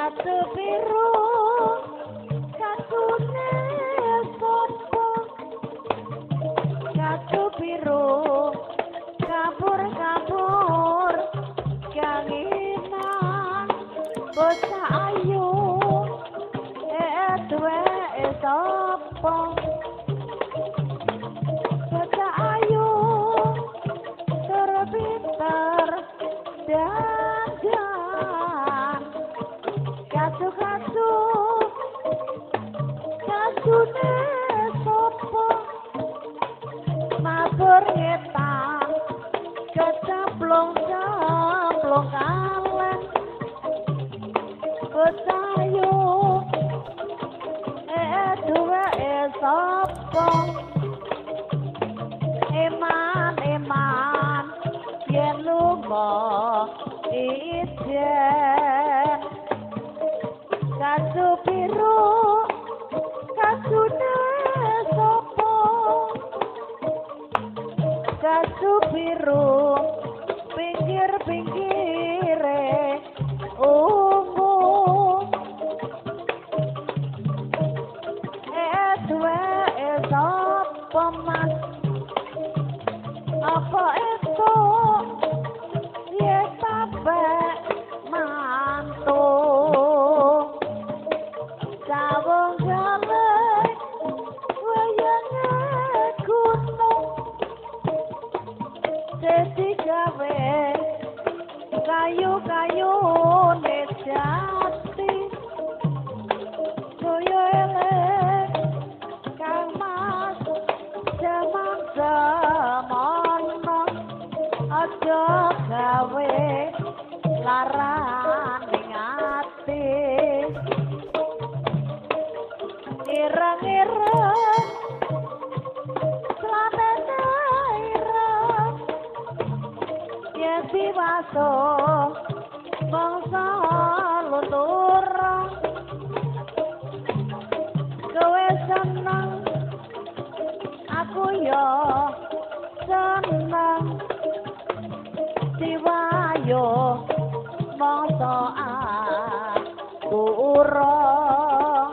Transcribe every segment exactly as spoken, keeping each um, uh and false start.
Katu biru katune sopo katu biru kabur kabur kanginan bocah ayu eh duwe sopo bocah ayu tur pinter dandan katu-katu katune sopo mabur ngetan kecaplong caplong kalen besayu eh duwe eh sopo eman eman yen lunga ijen katu biru katune sopo katu biru pinggir-pinggire ungu eh duwe eh sopo mas apa itu ye sampai mantu sawung gale wayane gunung dadi gawe kayu-kayu jati koyo elek kang mas jaman jamono aja gawe laran ning ati ireng-ireng slamene ireng yen diwaso mangsa luntur kowe seneng aku yo seneng diwayo mangsa aku urung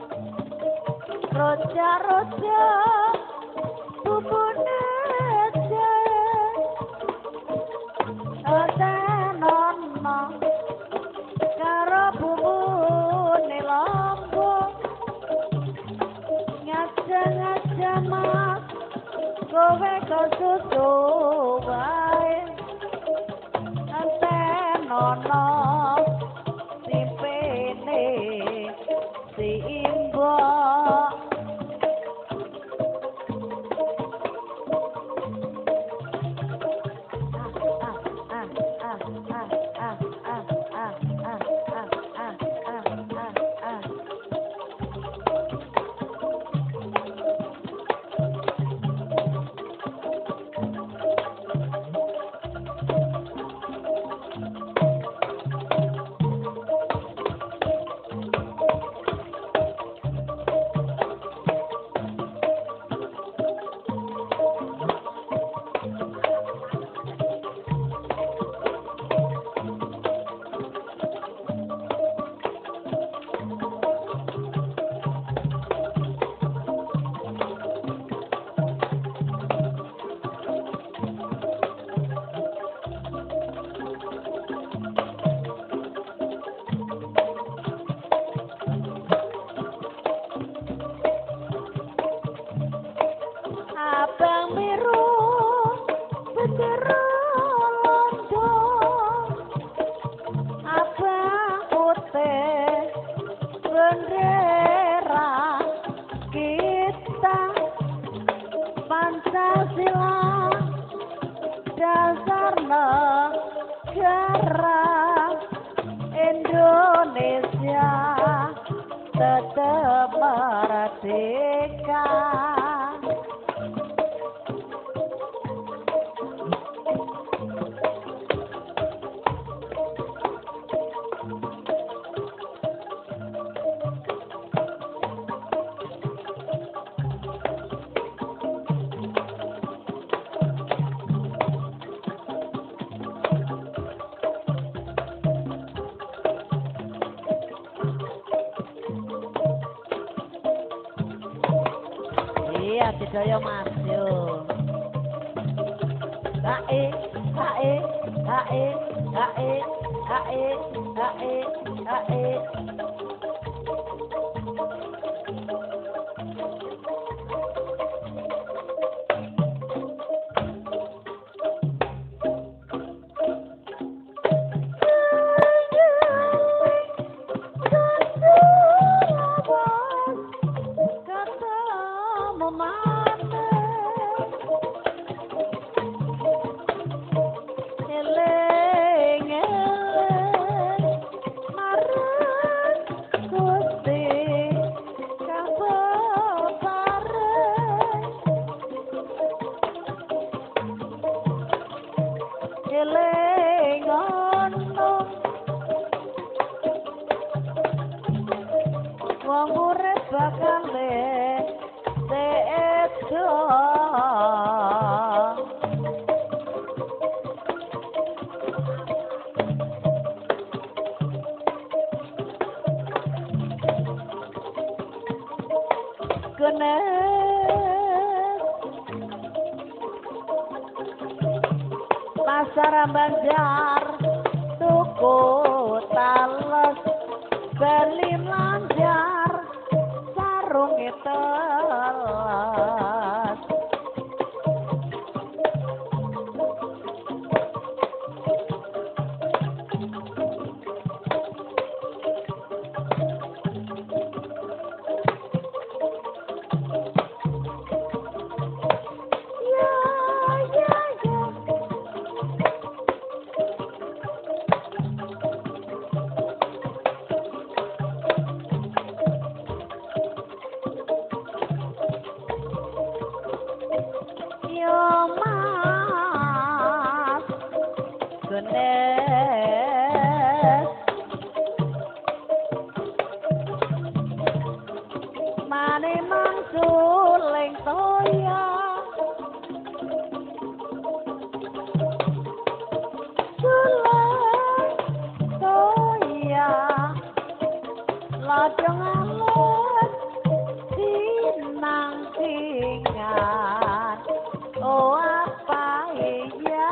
roja-roja bubune atenono karo bubune lombok ngaja-ngaja mas kowe kesusu wae atenono simpene simbok Didaya Mas yo. Hae, hae, hae, hae, hae, hae, hae. Wong urip bakal sedo genes pasar Banjar tuku tales beli lanjar sarung telas ya ya ya yo mas genes mane mangsuling toya suling toya lajeng alus sinang singan oh apa iya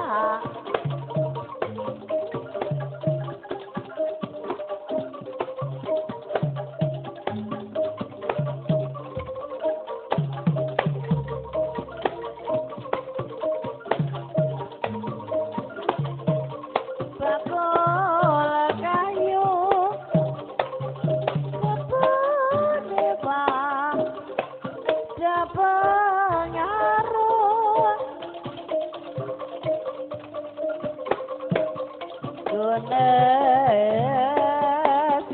bakul kayu kebune bang dapat ngaruh genes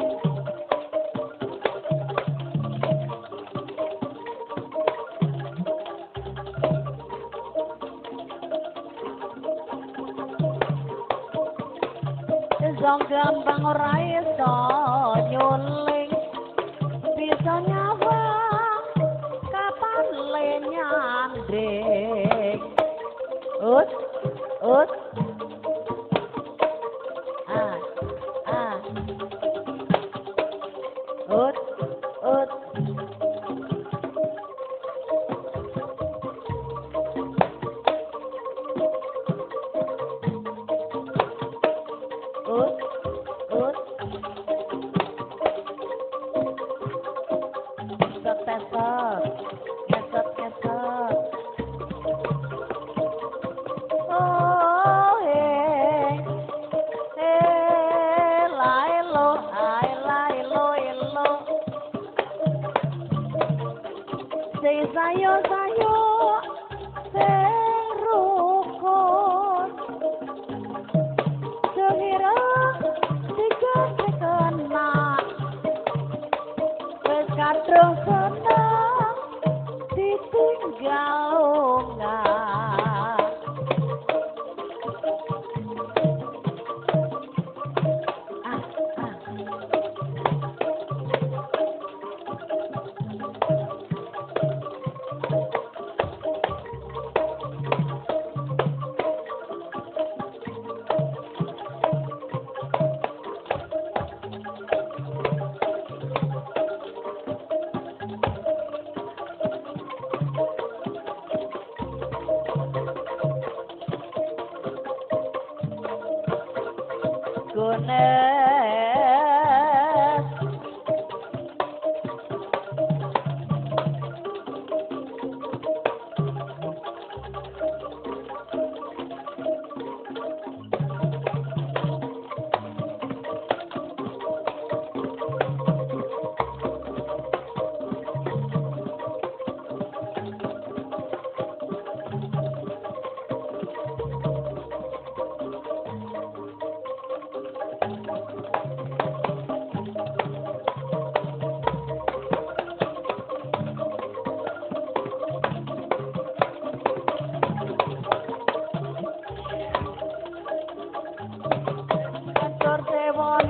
Zong gampang ora iso nyuling bisa nyawang kapan le nyanding ut ut ah ah ut ut ut ut tesot tesot tesot oh eh eh la elo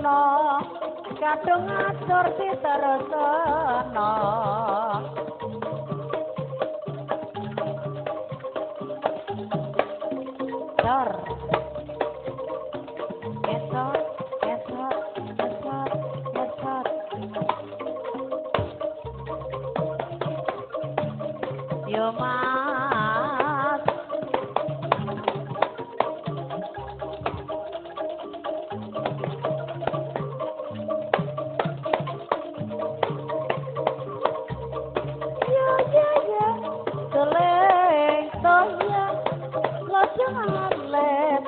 tresno kadung atur diteresno dor esot esot esot esot yo mas ya ya ya seleng toya lajeng alet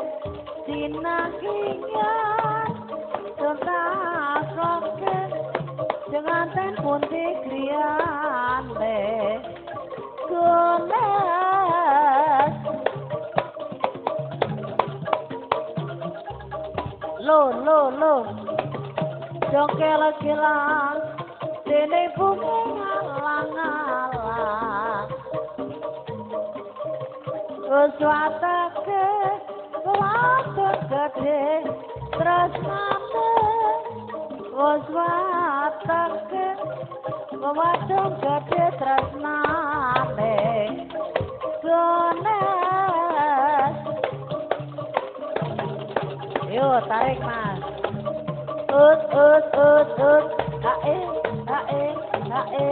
dinakingan tetakoke jenganten pundi griyane goles lo lo lo jongkel gilang dene bumi ngalang-alang uswatake wadon gede tresnane uswatake wadon gede tresnane gones yo tarik mas ut ut ut ut hae hae hae